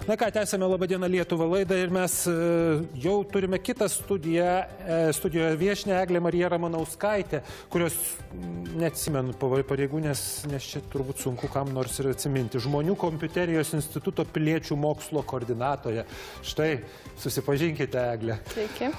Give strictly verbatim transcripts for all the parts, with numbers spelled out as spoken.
Na ką, tęsime Labadiena Lietuva laidą ir mes jau turime kitą studiją, studijoje viešinę Eglė Marija Ramanauskaitė, kurios neatsimenu pareigų, nes, nes čia turbūt sunku kam nors ir atsiminti. Žmonių kompiuterijos instituto piliečių mokslo koordinatorė. Štai, susipažinkite, Eglė. Sveiki.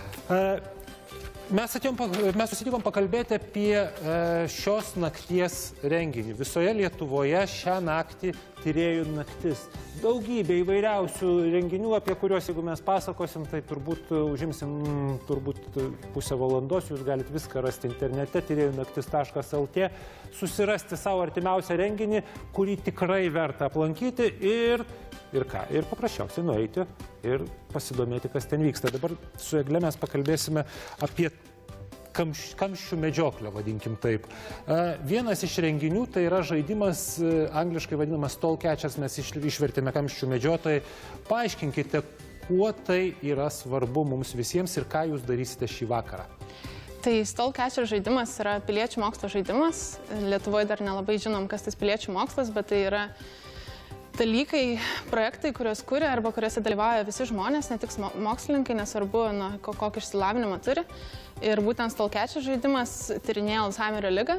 Mes, atėjom, mes susitikom pakalbėti apie šios nakties renginį. Visoje Lietuvoje šią naktį tyrėjų naktis. Daugybė įvairiausių renginių, apie kuriuos, jeigu mes pasakosim, tai turbūt užimsim turbūt pusę valandos. Jūs galite viską rasti internete, tyrėjų naktis taškas el tė, susirasti savo artimiausią renginį, kurį tikrai verta aplankyti ir, ir ką, ir paprasčiausiai nueiti ir pasidomėti, kas ten vyksta. Dabar su Egle mes pakalbėsime apie kamš, kamščių medžioklę, vadinkim taip. Vienas iš renginių tai yra žaidimas, angliškai vadinamas StallCatchers, mes išvertėme kamščių medžiotojai. Paaiškinkite, kuo tai yra svarbu mums visiems ir ką jūs darysite šį vakarą. Tai StallCatchers žaidimas yra piliečių mokslo žaidimas. Lietuvoje dar nelabai žinom, kas tas piliečių mokslas, bet tai yra dalykai, projektai, kuriuos kuria arba kuriuose dalyvauja visi žmonės, ne tik mokslininkai, nesvarbu, na, kokį išsilavinimą turi. Ir būtent StallCatchers žaidimas tyrinėja Alzheimerio ligą,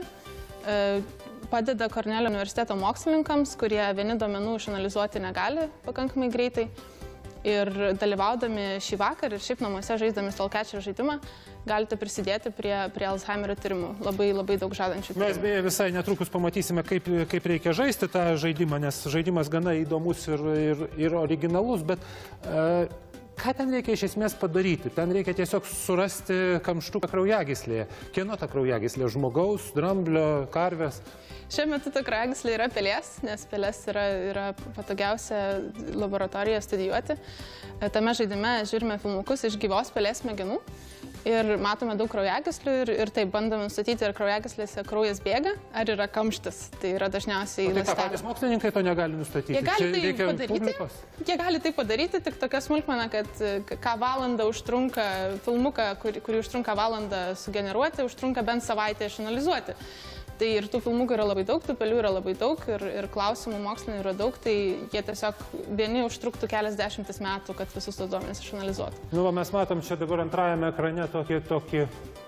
padeda Kornelio universiteto mokslininkams, kurie vieni duomenų išanalizuoti negali pakankamai greitai. Ir dalyvaudami šį vakarą ir šiaip namuose žaisdami StallCatchers žaidimą, galite prisidėti prie, prie Alzheimerio tyrimų. Labai, labai daug žadančių tyrimų. Mes beje visai netrukus pamatysime, kaip, kaip reikia žaisti tą žaidimą, nes žaidimas gana įdomus ir, ir, ir originalus, bet e, ką ten reikia iš esmės padaryti? Ten reikia tiesiog surasti kamštuką kraujagyslėje. Kieno ta kraujagyslė? Žmogaus, dramblio, karvės? Šiuo metu ta kraujagyslė yra pelės, nes pelės yra, yra patogiausia laboratorija studijuoti. Tame žaidime žiūrime filmukus iš gyvos pelės smegenų ir matome daug kraujagyslių ir, ir taip bandome nustatyti, ar kraujagyslėse kraujas bėga, ar yra kamštis. Tai yra dažniausiai ląstelė. Tai ką, patys mokslininkai to negali nustatyti? Jie gali tai padaryti, jie gali tai padaryti, tik tokia smulkmena, kad ką valandą užtrunka filmuką, kurį, kurį užtrunka valandą sugeneruoti, užtrunka bent savaitę išanalizuoti. Tai ir tų filmukų yra labai daug, tų pelių yra labai daug ir, ir klausimų mokslinių yra daug, tai jie tiesiog vieni užtruktų keliasdešimtis metų, kad visus tos duomenis išanalizuotų. Nu, va, mes matom čia dabar antrajame ekrane tokį, tokį,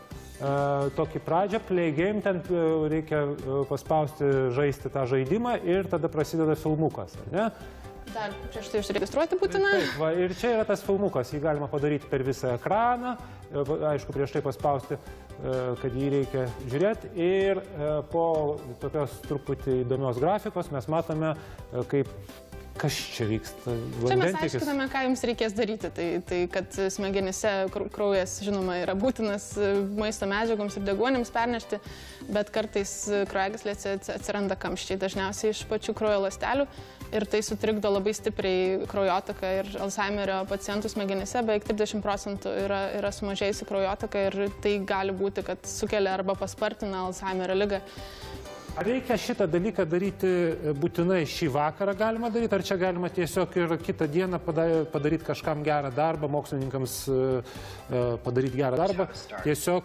uh, tokį pradžią, play game, ten reikia uh, paspausti žaisti tą žaidimą ir tada prasideda filmukas, ar ne? Dar prieš tai užsiregistruoti būtina. Taip, va, ir čia yra tas filmukas, jį galima padaryti per visą ekraną, aišku, prieš tai paspausti, kad jį reikia žiūrėti. Ir po tokios truputį įdomios grafikos mes matome, kaip kas čia vyksta. Čia mes aiškiname, ką jums reikės daryti. Tai, tai kad smegenyse kraujas, žinoma, yra būtinas maisto medžiagoms ir deguonims pernešti, bet kartais kraujagyslėse atsiranda kamščiai, dažniausiai iš pačių kraujo ląstelių. Ir tai sutrikdo labai stipriai kraujotaką ir Alzheimerio pacientų smegenyse. Beveik trisdešimt procentų yra, yra sumažėjusi kraujotaka ir tai gali būti, kad sukelia arba paspartina Alzheimerio ligą. Ar reikia šitą dalyką daryti būtinai šį vakarą galima daryti, ar čia galima tiesiog ir kitą dieną padaryti kažkam gerą darbą, mokslininkams padaryti gerą darbą, tiesiog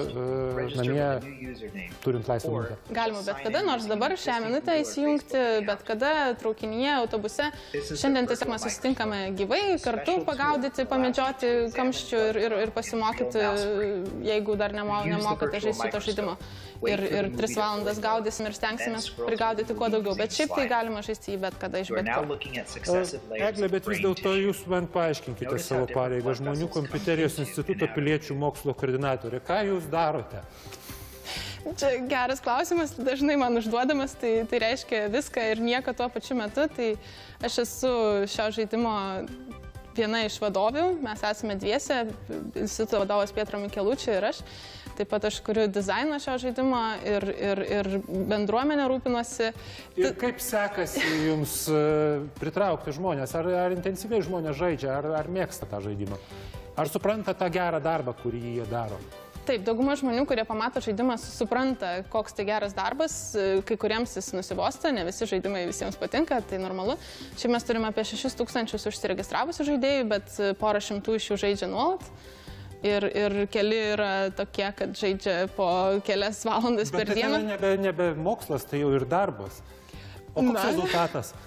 namie turint laisvą minutę? Galima bet kada, nors dabar šią minutę įsijungti, bet kada traukinyje, autobuse. Šiandien tiesiog mes susitinkame gyvai, kartu pagaudyti, pamedžioti kamščių ir, ir, ir pasimokyti, jeigu dar nemo, nemokate žaisti šito žaidimo. Ir, ir tris valandas gaudysim ir stengsime prigaudyti kuo daugiau, bet šiaip tai galima žaisti jį bet kada iš bet kur. Eglė, bet vis dėlto jūs man paaiškinkite savo pareigą. Žmonių kompiuterijos instituto piliečių mokslo koordinatorė. Ką jūs darote? Čia geras klausimas, dažnai man užduodamas, tai, tai reiškia viską ir nieko tuo pačiu metu. Tai aš esu šio žaidimo viena iš vadovių, mes esame dviese, instituto vadovas Pietro Mikelučio ir aš. Taip pat aš kuriu dizainą šio žaidimo ir, ir, ir bendruomenę rūpinosi. Ir kaip sekasi jums pritraukti žmonės? Ar, ar intensyviai žmonės žaidžia, ar, ar mėgsta tą žaidimą? Ar supranta tą gerą darbą, kurį jie daro? Taip, dauguma žmonių, kurie pamato žaidimą, supranta, koks tai geras darbas, kai kuriems jis nusibosta, ne visi žaidimai visiems patinka, tai normalu. Čia mes turime apie šešis tūkstančius užsiregistravusių žaidėjų, bet porą šimtų iš jų žaidžia nuolat. Ir, ir keli yra tokie, kad žaidžia po kelias valandas per dieną. Bet tai nebe, nebe mokslas, tai jau ir darbas. O koks rezultatas?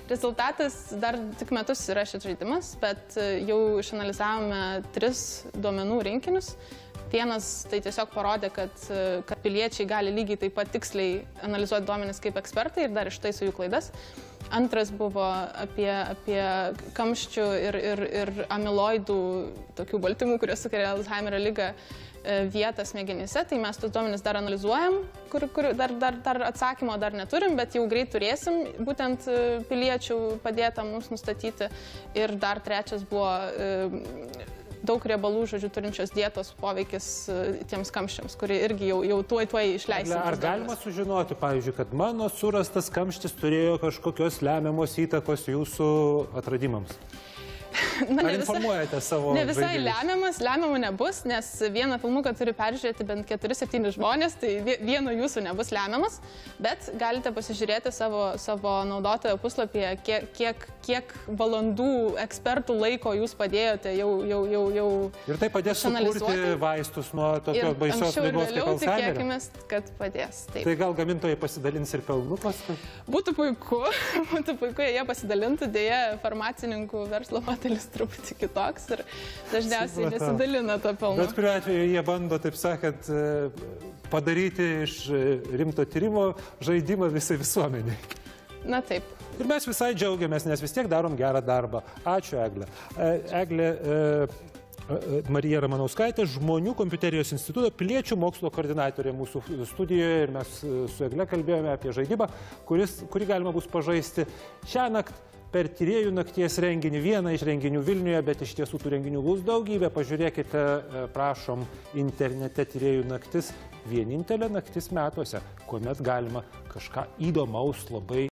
Rezultatas dar tik metus yra šis žaidimas, bet jau išanalizavome tris duomenų rinkinius. Vienas tai tiesiog parodė, kad, kad piliečiai gali lygiai taip pat tiksliai analizuoti duomenis kaip ekspertai ir dar ištaiso jų klaidas. Antras buvo apie, apie kamščių ir, ir, ir amiloidų, tokių baltymų, kurie sukelia Alzheimerio ligą, vietą smegenyse. Tai mes tus duomenis dar analizuojam, kur, kur dar, dar, dar atsakymo dar neturim, bet jau greit turėsim būtent piliečių padėtą mums nustatyti. Ir dar trečias buvo daug riebalų, žodžiu, turinčios dietos poveikis tiems kamščiams, kurie irgi jau, jau tuoj tuoj išleisim. Ar galima sužinoti, pavyzdžiui, kad mano surastas kamštis turėjo kažkokios lemiamos įtakos jūsų atradimams? Na, Ar informuojate savo Ne visai žaidėjus? lemiamas, lemiamų nebus, nes vieną filmuką turi peržiūrėti bent keturi septyni žmonės, tai vieno jūsų nebus lemiamas, bet galite pasižiūrėti savo, savo naudotojo puslapyje, kiek, kiek, kiek valandų ekspertų laiko jūs padėjote jau, jau, jau, jau Ir tai padės sukurti vaistus nuo tokios baisios ligos kaip Alzheimerio? Tikėkimės, kad padės. Taip. Tai gal gamintojai pasidalins ir pelnu paskui? Būtų puiku, būtų puiku, jei jie pasidalintų, dėja farmacininkų verslo modelis truputį kitoks ir dažniausiai nesidalina to pelno. Bet kuriuo atveju jie bando, taip sakant, padaryti iš rimto tyrimo žaidimą visai visuomeniai. Na taip. Ir mes visai džiaugiamės, nes vis tiek darom gerą darbą. Ačiū, Eglė. Eglė Marija Ramanauskaitė, Žmonių kompiuterijos instituto piliečių mokslo koordinatorė mūsų studijoje ir mes su Egle kalbėjome apie žaidimą, kuris, kurį galima bus pažaisti šią naktį per tyrėjų nakties renginį, vieną iš renginių Vilniuje, bet iš tiesų tų renginių bus daugybė. Pažiūrėkite, prašom, internete tyrėjų naktis, vienintelė naktis metuose, kuomet galima kažką įdomaus labai